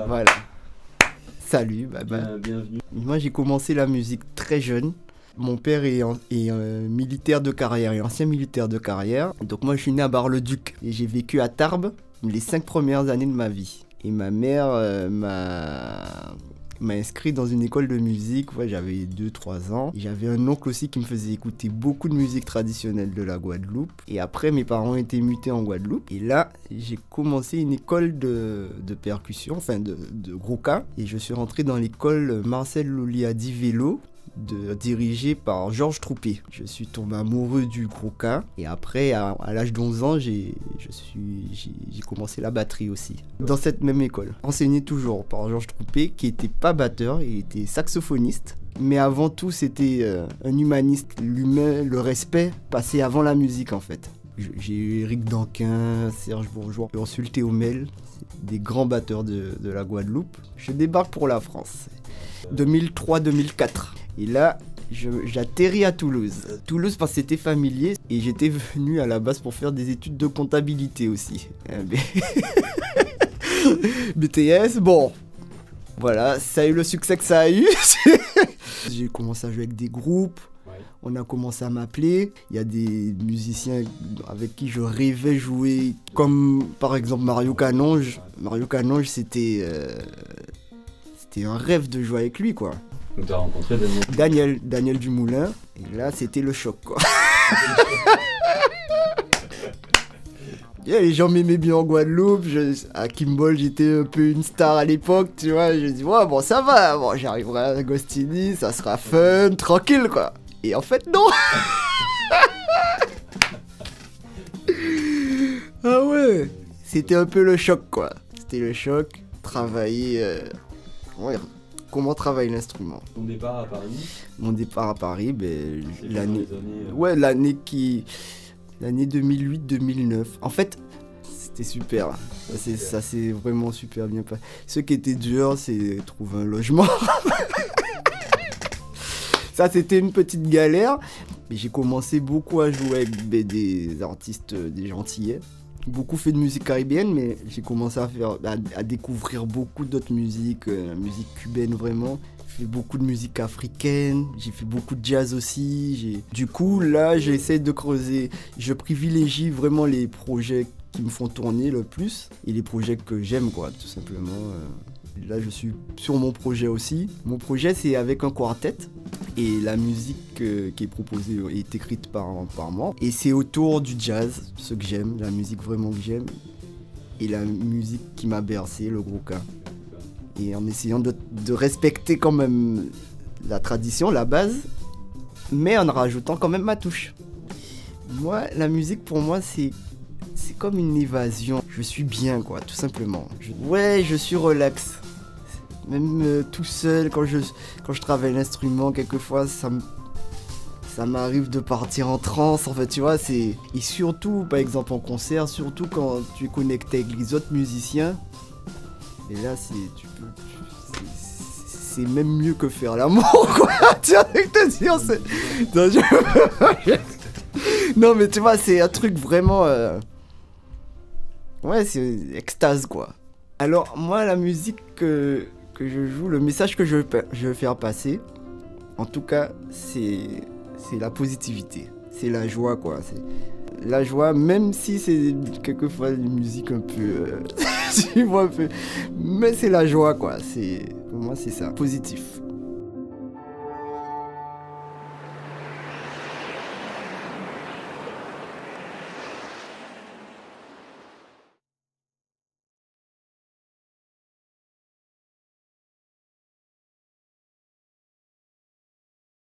Voilà. Salut, bienvenue. Moi, j'ai commencé la musique très jeune. Mon père est militaire de carrière, et ancien militaire de carrière. Donc moi, je suis né à Bar-le-Duc et j'ai vécu à Tarbes les 5 premières années de ma vie. Et ma mère m'a inscrit dans une école de musique, ouais, j'avais 2-3 ans. J'avais un oncle aussi qui me faisait écouter beaucoup de musique traditionnelle de la Guadeloupe. Et après, mes parents étaient mutés en Guadeloupe. Et là, j'ai commencé une école de percussion, enfin de grouka. Et je suis rentré dans l'école Marcel Loliadi Vélo, dirigé par Georges Troupé. Je suis tombé amoureux du grouka. Et après, à l'âge d'11 ans, j'ai commencé la batterie aussi. Dans cette même école. Enseigné toujours par Georges Troupé, qui n'était pas batteur, il était saxophoniste. Mais avant tout, c'était un humaniste. L'humain, le respect passait avant la musique en fait. J'ai eu Éric Danquin, Serge Bourgeois, Ursule Théomel, des grands batteurs de la Guadeloupe. Je débarque pour la France. 2003-2004. Et là, j'atterris à Toulouse. Toulouse parce que c'était familier et j'étais venu à la base pour faire des études de comptabilité aussi. BTS, bon. Voilà, ça a eu le succès que ça a eu. J'ai commencé à jouer avec des groupes. On a commencé à m'appeler. Il y a des musiciens avec qui je rêvais jouer, comme par exemple Mario Canonge. Mario Canonge, c'était un rêve de jouer avec lui, quoi. Donc tu as rencontré Daniel Dumoulin, et là c'était le choc, quoi. Les gens m'aimaient bien en Guadeloupe, à Kimball j'étais un peu une star à l'époque, tu vois, je dis ouais bon ça va, bon j'arriverai à Agostini, ça sera fun, tranquille quoi. Et en fait non. Ah ouais, c'était un peu le choc quoi, c'était le choc, travailler... Ouais, comment travailler l'instrument. Ton départ à Paris? Mon départ à Paris, ben, l'année... Ouais, l'année 2008-2009. En fait, c'était super. Ça s'est vraiment super bien passé. Ce qui était dur, c'est trouver un logement. Ça, c'était une petite galère. Mais j'ai commencé beaucoup à jouer avec des artistes, des Gentillais. Beaucoup fait de musique caribéenne, mais j'ai commencé à découvrir beaucoup d'autres musiques, musique cubaine vraiment. J'ai fait beaucoup de musique africaine, j'ai fait beaucoup de jazz aussi. Du coup, là, j'essaie de creuser. Je privilégie vraiment les projets qui me font tourner le plus et les projets que j'aime, quoi, tout simplement. Là, je suis sur mon projet aussi. Mon projet, c'est avec un quartet. Et la musique qui est proposée est écrite par moi. Et c'est autour du jazz, ce que j'aime, la musique vraiment que j'aime. Et la musique qui m'a bercé, le grouka. Et en essayant de respecter quand même la tradition, la base, mais en rajoutant quand même ma touche. Moi, la musique pour moi, c'est comme une évasion. Je suis bien, quoi, tout simplement. Je suis relax. Même tout seul, quand je travaille l'instrument, quelquefois, ça m'arrive de partir en transe, en fait, tu vois. Et surtout, par exemple, en concert, surtout quand tu es connecté avec les autres musiciens. Et là, c'est même mieux que faire l'amour, quoi. Tu vois, avec te dire, non, mais tu vois, c'est un truc vraiment... Ouais, c'est extase, quoi. Alors, moi, la musique que je joue, le message que je veux faire passer, en tout cas, c'est la positivité. C'est la joie, quoi. C'est la joie, même si c'est quelquefois une musique un peu... tu vois, un peu... Mais c'est la joie, quoi. Pour moi, c'est ça. Positif.